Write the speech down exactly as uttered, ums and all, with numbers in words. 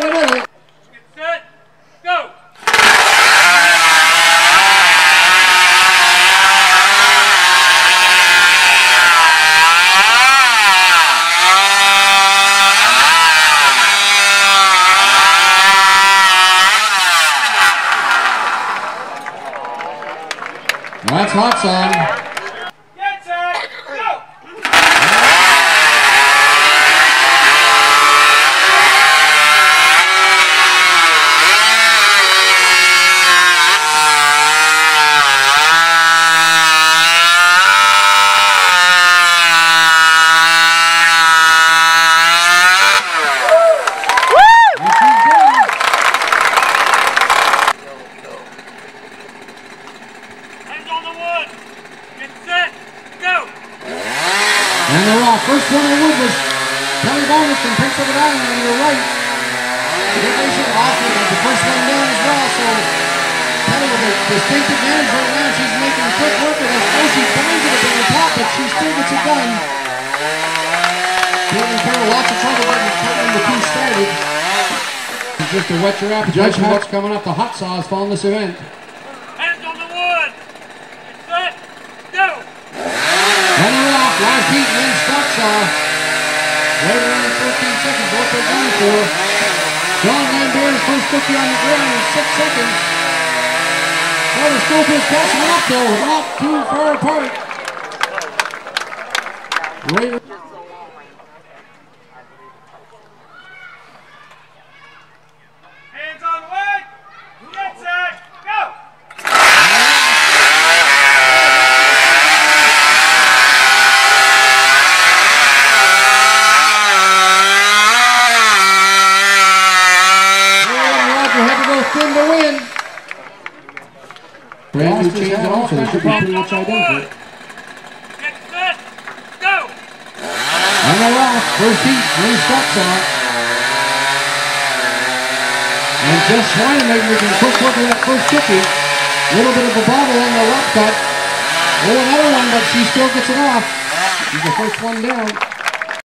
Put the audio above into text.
right with it. Get set, go! That's hot song. Get set, go! And they're off. First one in the wood was Kelly Bonus from Prince Edward Island on your right. Division off with the first one down as well, so Kelly with a distinct advantage right now. She's making quick work of this. Oh, she finds it at the top, but she still gets it done. Caitlin Carroll, lots of trouble getting Caitlin the two started. Just to whet your appetite for what's coming up. The hot saws following this event. Hands on the wood! Get set, go! And they're off. Last heat wins stock saw. Right around thirteen seconds. What they're going for. John Lambert's first cookie on the ground in six seconds. Trevor Schofield's catching up though. Not too far apart. Right. Hands on the wood! Get set, go! Thin to win. Brand new chains and all, so they should be pretty much identical. Get set, go! And they're off. First heat, wins stock saw. And just trying to make making a quick work of that first cookie. A little bit of a bobble on the left cut. Oh, another one, but she still gets it off. She's the first one down.